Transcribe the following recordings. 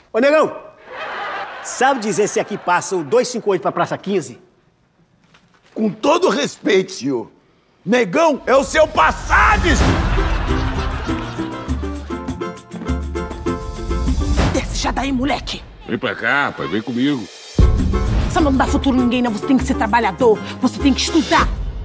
Ô, negão, sabe dizer se aqui passa o 258 pra Praça 15? Com todo respeito, senhor, negão é o seu Passades! Desce já daí, moleque! Vem pra cá, pai, vem comigo. Você não dá futuro a ninguém, não. Você tem que ser trabalhador, você tem que estudar.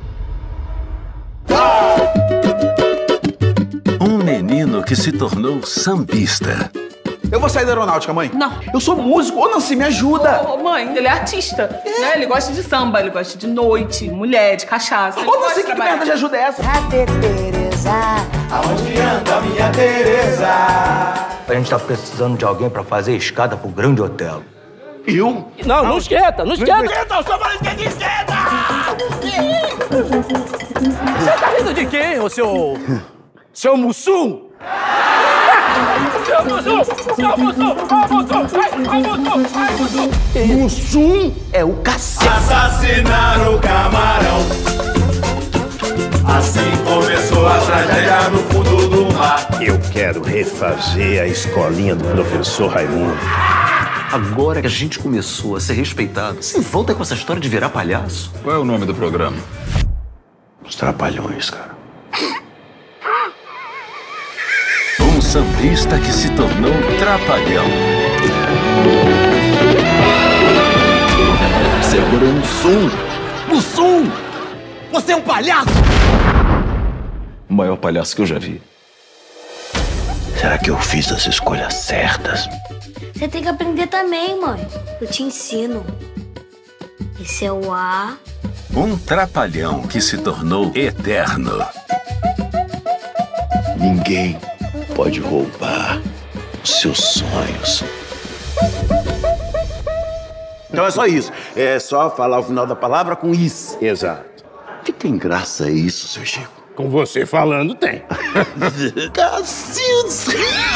Um menino que se tornou sambista. Eu vou sair da aeronáutica, mãe. Não. Eu sou músico. Ô, Nancy, me ajuda. Ô, mãe, ele é artista, né? Ele gosta de samba, ele gosta de noite, mulher, de cachaça. Ô, Nancy, que merda de ajuda é essa? Cadê Tereza? Aonde anda minha Tereza? A gente tá precisando de alguém pra fazer escada pro Grande Hotel. Eu? Não esquenta, não esquenta! Esquenta, eu sou mais que esquenta! Você tá rindo de quem, ô seu... Seu Mussum? Seu Mussum! Seu Mussum! Mussum é o cacete. Assassinar o camarão. Assim começou a tragédia no fundo do mar. Eu quero refazer a escolinha do professor Raimundo. Agora que a gente começou a ser respeitado, se volta com essa história de virar palhaço. Qual é o nome do programa? Os Trapalhões, cara. Um sambista que se tornou trapalhão. Você agora é um Mussum. Mussum! Você é um palhaço! O maior palhaço que eu já vi. Será que eu fiz as escolhas certas? Você tem que aprender também, mãe. Eu te ensino. Esse é o A. Um trapalhão que se tornou eterno. Ninguém pode roubar os seus sonhos. Então é só isso. É só falar o final da palavra com isso. Exato. Que tem graça isso, seu Chico? Com você falando, tem. Cacildes!